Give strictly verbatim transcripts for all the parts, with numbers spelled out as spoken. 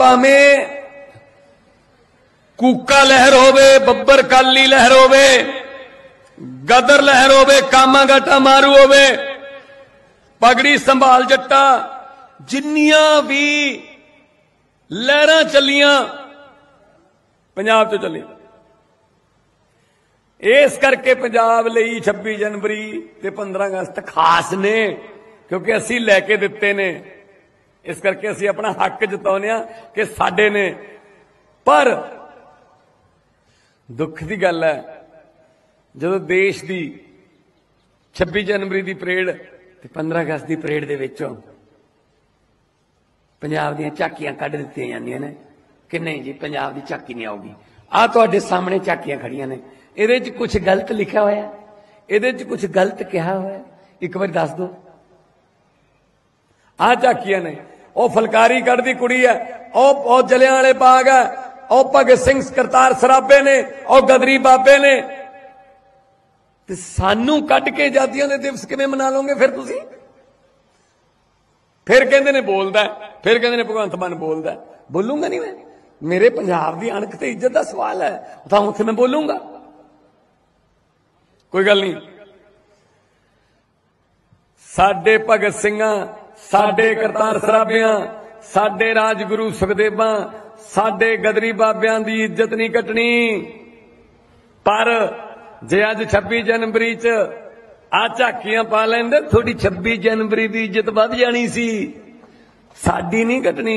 भावें कूका लहर होवे, बब्बर काली लहर होवे, गदर लहर होवे, कामा गाटा मारू होवे, पगड़ी संभाल जट्टा, जिन्नियां भी लहरां चलियां पंजाब तो चली। इस करके पंजाब लई छब्बी जनवरी ते पंद्रह अगस्त खास ने, क्योंकि असी लैके दिते ने। इस करके असी अपना हक जताउने आ कि साडे ने। पर दुख की गल है, जो देश की छब्बी जनवरी की परेड ते पंद्रह अगस्त की परेड दे विचों पंजाब दी झाकियां कढ दित्तियां जांदियां ने कि नहीं जी पंजाब की झाकी नहीं आऊगी। आ तुहाडे सामने झाकियां खड़ियां ने, इहदे च कुछ गलत लिखा होया, इहदे च कुछ गलत कहा होया, एक बार दस दो। आ झाकियां ने, ओ फुलकारी कढ़दी कुड़ी है, ओ ओ जलियांवाले बाग है, ओ भगत सिंह करतार सराबे ने, ओ गदरी बाबे ने, ते सानू कढ के आजादियां दे दिवस किवें मना लोगे फिर तुसीं? फिर कहंदे ने बोलदा, फिर कहंदे ने भगवंत मान बोलदा। बोलूंगा नहीं मैं, मेरे पंजाब की अणख ते इज्जत का सवाल है, तां उत्थे मैं बोलूंगा, कोई गल नहीं। साडे भगत सिंहां, साडे करतार सराबियां, साडे राजगुरु सुखदेवां, साडे गदरी बाबियां दी इज्जत नहीं कटनी। पर जे अज छब्बी जनवरी च आ झाकियां पा लेंदे, थोड़ी छब्बी जनवरी की इज्जत वध जानी सी, साडी नहीं कटनी।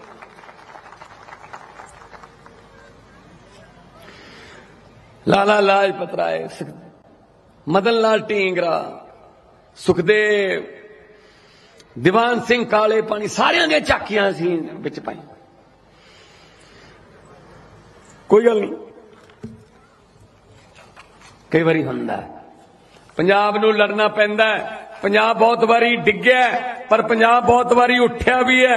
लाला लाजपत राय, मदन लाल ढींगरा, सुखदेव, दीवान सिंह काले पानी, सारियां दी झाकियां सी विच पाई। कोई गल नहीं, कई बारी हुंदा पंजाब नूं लड़ना पैंदा है। पंजाब बहुत बारी डिग्या, पर पंजाब बहुत बारी उठ्या भी है।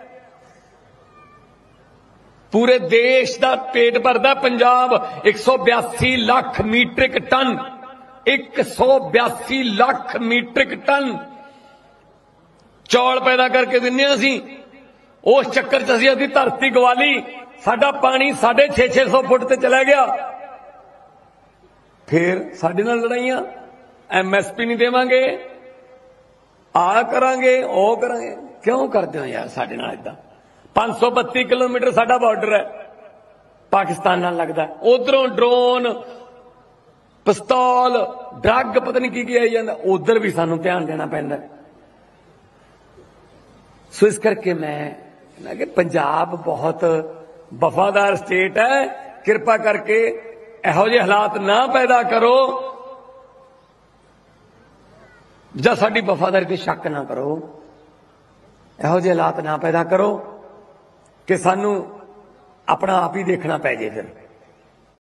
पूरे देश का पेट भरदा पंजाब। एक सौ बयासी लाख मीट्रिक टन, एक सौ बयासी लाख मीट्रिक टन चौल पैदा करके दिन्ने असीं। उस चक्कर च असीं अदी धरती गवाली, साडा पानी साढ़े छे छे सौ फुट ते चला गया। फिर साडे नाल लड़ाइयां, एम एस पी नहीं देवांगे, आ करांगे, ओ करांगे। क्यों करदे हो यार साडे नाल इदां? पांच सौ बत्ती किलोमीटर साडा बॉर्डर है, पाकिस्तान नाल लगदा। उधरों ड्रोन, पिस्तौल, ड्रग, पता नहीं की की आई जांदा, उधर भी सानू ध्यान देना पैंदा। सो इस करके मैं कि पंजाब बहुत वफादार स्टेट है, कृपा करके इहो जिहे हालात ना पैदा करो ਜਾਂ ਸਾਡੀ वफादारी ते शक ना करो। इहो ਜਿਹੇ हालात ना पैदा करो कि सानू अपना आप ही देखना पै जाए। फिर